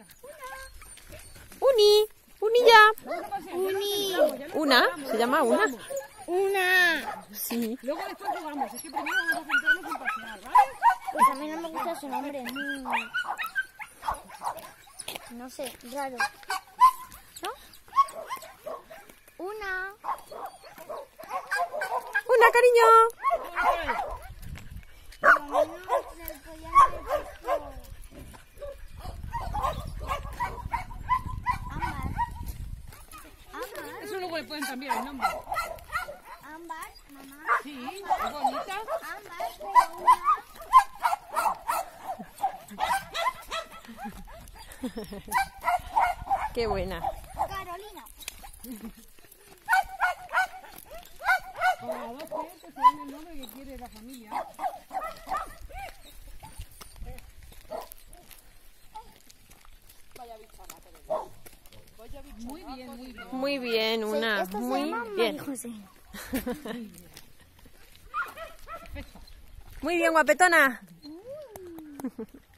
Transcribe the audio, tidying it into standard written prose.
Uni. Unilla. Uni. Una. Se llama Una. Una. Sí. Luego después jugamos. Es que primero vamos a centrarnos en pasear, ¿vale? Pues a mí no me gusta su nombre. No sé, raro. ¿No? Una. Una, cariño. Eso luego le pueden cambiar el nombre. Ámbar, mamá. Sí, es bonita. Ámbar, pero una. Qué buena. Carolina. Cada dos clientes se dan el nombre que quiere la familia. Muy bien, muy bien. Muy bien, Una. Esta se Muy llama bien. María José. Muy bien, guapetona.